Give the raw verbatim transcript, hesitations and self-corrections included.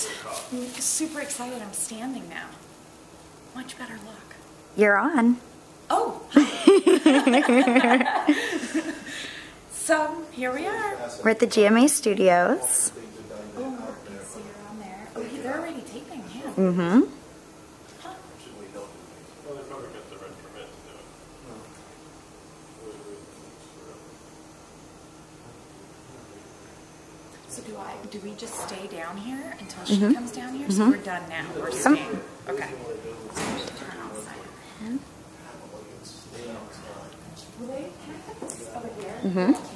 guys. I'm super excited. I'm standing now. Much better look. You're on. Oh. So here we are. We're at the G M A Studios. Oh, I can see her on there. Oh, they're already taping, yeah. Mm-hmm. Huh. Well, they probably got the red permit to do it. So do I? Do we just stay down here until she Mm-hmm. comes down here? So Mm-hmm. we're done now. We're staying. Okay. So I should turn outside. Mm-hmm. Will they? Can I put this over here? Mm-hmm.